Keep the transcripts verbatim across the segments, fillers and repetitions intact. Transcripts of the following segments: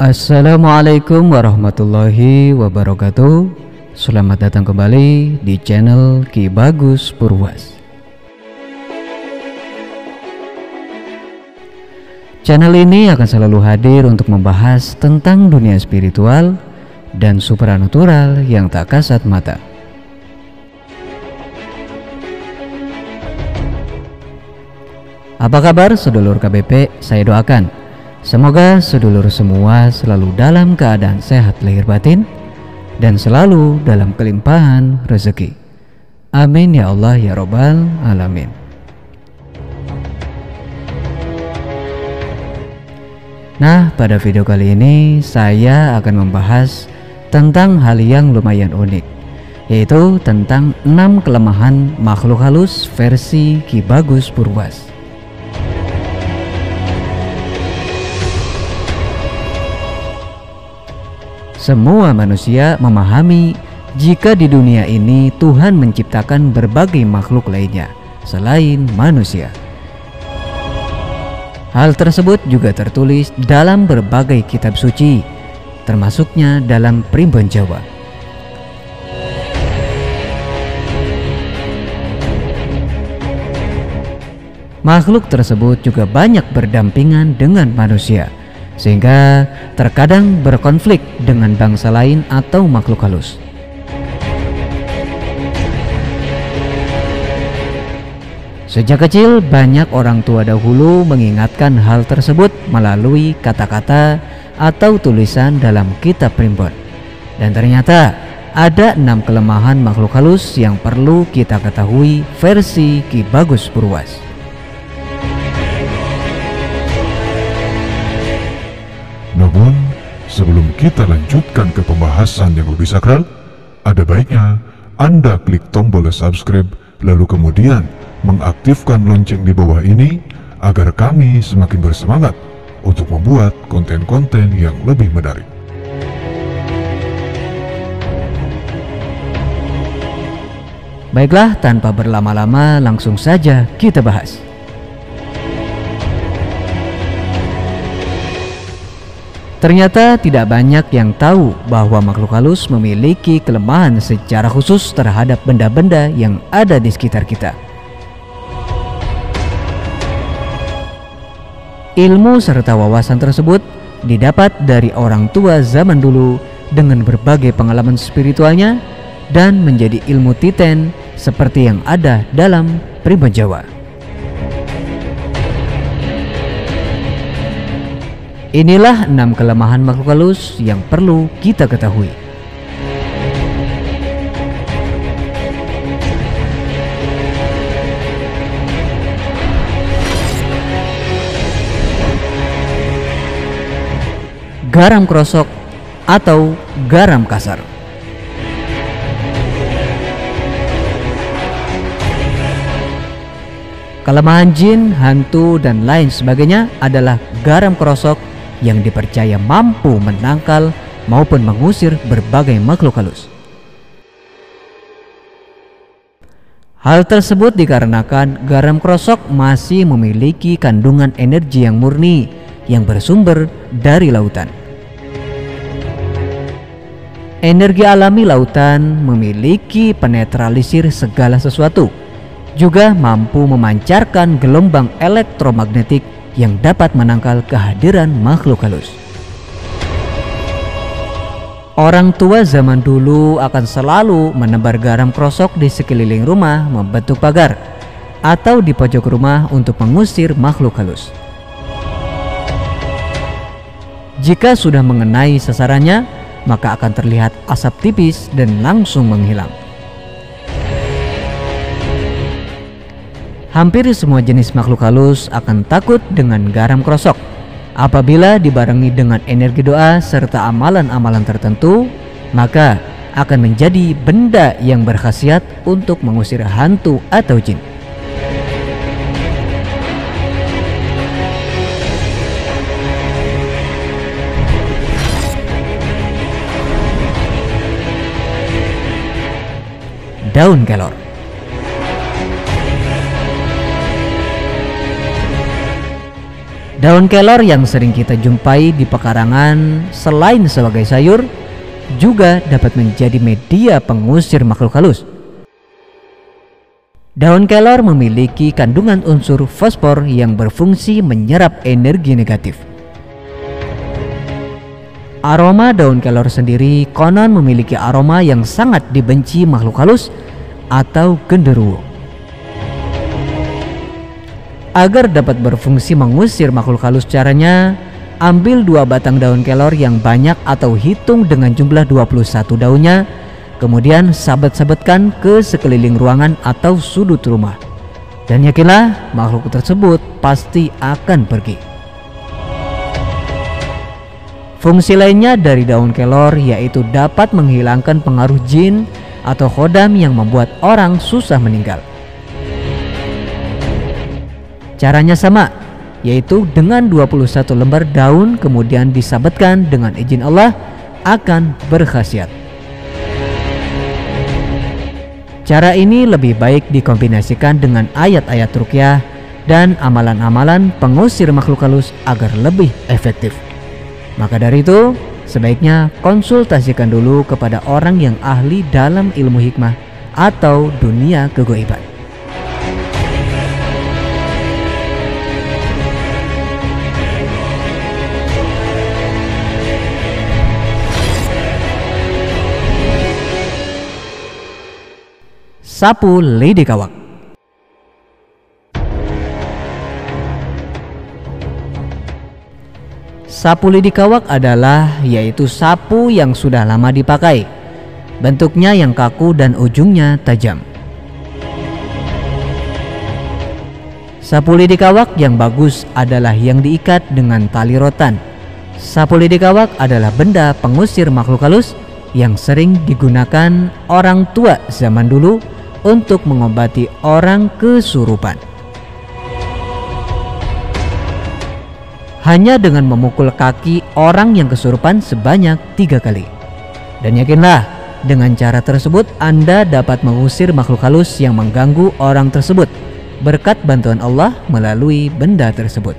Assalamualaikum warahmatullahi wabarakatuh. Selamat datang kembali di channel Ki Bagus Purwas. Channel ini akan selalu hadir untuk membahas tentang dunia spiritual dan supranatural yang tak kasat mata. Apa kabar sedulur K B P? Saya doakan semoga sedulur semua selalu dalam keadaan sehat lahir batin dan selalu dalam kelimpahan rezeki. Amin ya Allah ya Rabbal Alamin. Nah, pada video kali ini saya akan membahas tentang hal yang lumayan unik, yaitu tentang enam kelemahan makhluk halus versi Ki Bagus Purwas. Semua manusia memahami jika di dunia ini Tuhan menciptakan berbagai makhluk lainnya selain manusia. Hal tersebut juga tertulis dalam berbagai kitab suci, termasuknya dalam Primbon Jawa. Makhluk tersebut juga banyak berdampingan dengan manusia, sehingga terkadang berkonflik dengan bangsa lain atau makhluk halus. Sejak kecil banyak orang tua dahulu mengingatkan hal tersebut melalui kata-kata atau tulisan dalam kitab primbon. Dan ternyata ada enam kelemahan makhluk halus yang perlu kita ketahui versi Ki Bagus Purwas. Namun, sebelum kita lanjutkan ke pembahasan yang lebih sakral, ada baiknya Anda klik tombol subscribe, lalu kemudian mengaktifkan lonceng di bawah ini agar kami semakin bersemangat untuk membuat konten-konten yang lebih menarik. Baiklah, tanpa berlama-lama langsung saja kita bahas. Ternyata tidak banyak yang tahu bahwa makhluk halus memiliki kelemahan secara khusus terhadap benda-benda yang ada di sekitar kita. Ilmu serta wawasan tersebut didapat dari orang tua zaman dulu dengan berbagai pengalaman spiritualnya dan menjadi ilmu titen seperti yang ada dalam Primbon Jawa. Inilah enam kelemahan makhluk halus yang perlu kita ketahui. Garam krosok atau garam kasar. Kelemahan jin, hantu, dan lain sebagainya adalah garam krosok yang dipercaya mampu menangkal maupun mengusir berbagai makhluk halus. Hal tersebut dikarenakan garam krosok masih memiliki kandungan energi yang murni yang bersumber dari lautan. Energi alami lautan memiliki penetralisir segala sesuatu, juga mampu memancarkan gelombang elektromagnetik yang dapat menangkal kehadiran makhluk halus. Orang tua zaman dulu akan selalu menebar garam krosok di sekeliling rumah membentuk pagar atau di pojok rumah untuk mengusir makhluk halus. Jika sudah mengenai sasarannya, maka akan terlihat asap tipis dan langsung menghilang. Hampir semua jenis makhluk halus akan takut dengan garam krosok. Apabila dibarengi dengan energi doa serta amalan-amalan tertentu, maka akan menjadi benda yang berkhasiat untuk mengusir hantu atau jin. Daun kelor. Daun kelor yang sering kita jumpai di pekarangan selain sebagai sayur juga dapat menjadi media pengusir makhluk halus. Daun kelor memiliki kandungan unsur fosfor yang berfungsi menyerap energi negatif. Aroma daun kelor sendiri konon memiliki aroma yang sangat dibenci makhluk halus atau genderuwo. Agar dapat berfungsi mengusir makhluk halus, caranya ambil dua batang daun kelor yang banyak atau hitung dengan jumlah dua puluh satu daunnya, kemudian sabet-sabetkan ke sekeliling ruangan atau sudut rumah. Dan yakinlah makhluk tersebut pasti akan pergi. Fungsi lainnya dari daun kelor yaitu dapat menghilangkan pengaruh jin atau khodam yang membuat orang susah meninggal. Caranya sama, yaitu dengan dua puluh satu lembar daun kemudian disabetkan dengan izin Allah akan berkhasiat. Cara ini lebih baik dikombinasikan dengan ayat-ayat ruqyah dan amalan-amalan pengusir makhluk halus agar lebih efektif. Maka dari itu, sebaiknya konsultasikan dulu kepada orang yang ahli dalam ilmu hikmah atau dunia kegaiban. Sapu lidi kawak. Sapu lidi kawak adalah yaitu sapu yang sudah lama dipakai. Bentuknya yang kaku dan ujungnya tajam. Sapu lidi kawak yang bagus adalah yang diikat dengan tali rotan. Sapu lidi kawak adalah benda pengusir makhluk halus yang sering digunakan orang tua zaman dulu untuk mengobati orang kesurupan. Hanya dengan memukul kaki orang yang kesurupan sebanyak tiga kali. Dan yakinlah, dengan cara tersebut Anda dapat mengusir makhluk halus yang mengganggu orang tersebut berkat bantuan Allah melalui benda tersebut.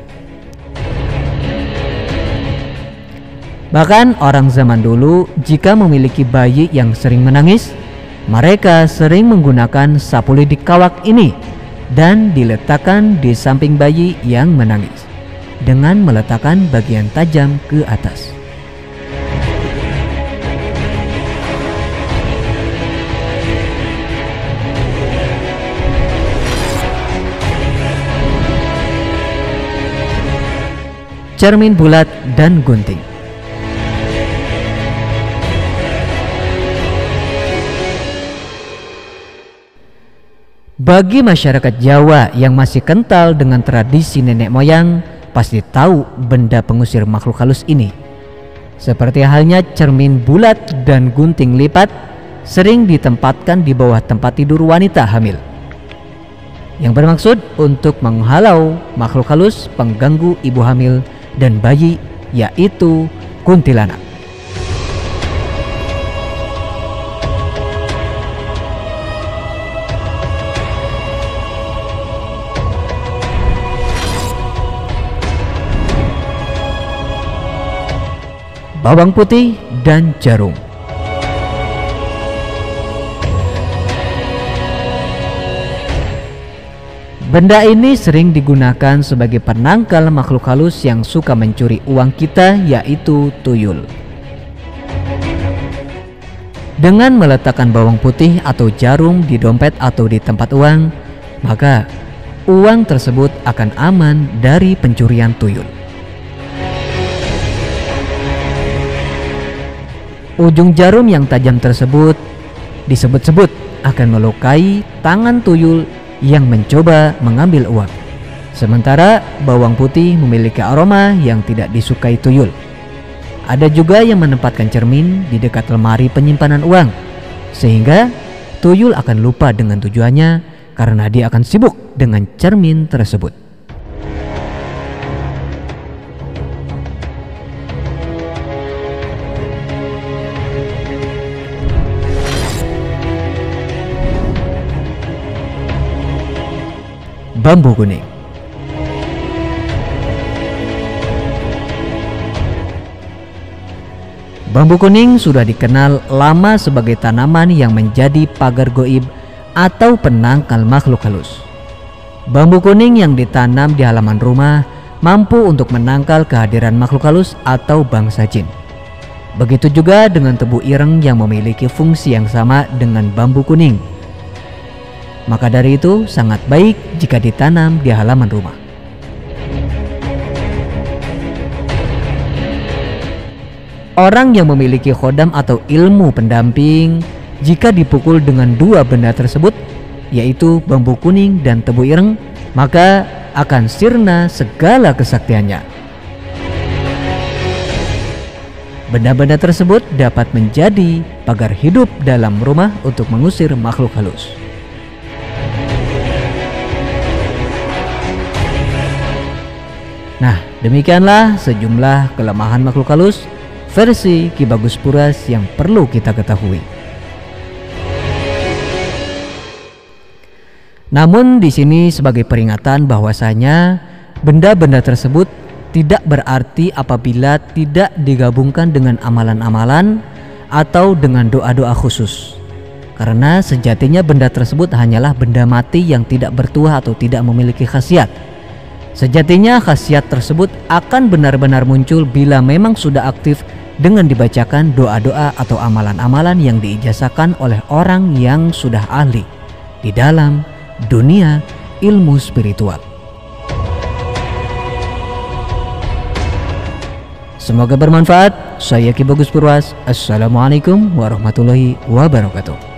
Bahkan orang zaman dulu jika memiliki bayi yang sering menangis, mereka sering menggunakan sapu lidi kawak ini dan diletakkan di samping bayi yang menangis dengan meletakkan bagian tajam ke atas. Cermin bulat dan gunting. Bagi masyarakat Jawa yang masih kental dengan tradisi nenek moyang, pasti tahu benda pengusir makhluk halus ini. Seperti halnya cermin bulat dan gunting lipat sering ditempatkan di bawah tempat tidur wanita hamil, yang bermaksud untuk menghalau makhluk halus pengganggu ibu hamil dan bayi, yaitu kuntilanak. Bawang putih dan jarum. Benda ini sering digunakan sebagai penangkal makhluk halus yang suka mencuri uang kita, yaitu tuyul. Dengan meletakkan bawang putih atau jarum di dompet atau di tempat uang, maka uang tersebut akan aman dari pencurian tuyul. Ujung jarum yang tajam tersebut disebut-sebut akan melukai tangan tuyul yang mencoba mengambil uang. Sementara bawang putih memiliki aroma yang tidak disukai tuyul. Ada juga yang menempatkan cermin di dekat lemari penyimpanan uang, sehingga tuyul akan lupa dengan tujuannya karena dia akan sibuk dengan cermin tersebut. Bambu kuning. Bambu kuning sudah dikenal lama sebagai tanaman yang menjadi pagar goib atau penangkal makhluk halus. Bambu kuning yang ditanam di halaman rumah mampu untuk menangkal kehadiran makhluk halus atau bangsa jin. Begitu juga dengan tebu ireng yang memiliki fungsi yang sama dengan bambu kuning. Maka dari itu sangat baik jika ditanam di halaman rumah. Orang yang memiliki khodam atau ilmu pendamping, jika dipukul dengan dua benda tersebut, yaitu bambu kuning dan tebu ireng, maka akan sirna segala kesaktiannya. Benda-benda tersebut dapat menjadi pagar hidup dalam rumah untuk mengusir makhluk halus. Nah, demikianlah sejumlah kelemahan makhluk halus versi Ki Bagus Puras yang perlu kita ketahui. Namun di sini sebagai peringatan bahwasanya benda-benda tersebut tidak berarti apabila tidak digabungkan dengan amalan-amalan atau dengan doa-doa khusus. Karena sejatinya benda tersebut hanyalah benda mati yang tidak bertuah atau tidak memiliki khasiat. Sejatinya khasiat tersebut akan benar-benar muncul bila memang sudah aktif dengan dibacakan doa-doa atau amalan-amalan yang diijazahkan oleh orang yang sudah ahli di dalam dunia ilmu spiritual. Semoga bermanfaat. Saya Ki Bagus Purwas. Assalamualaikum warahmatullahi wabarakatuh.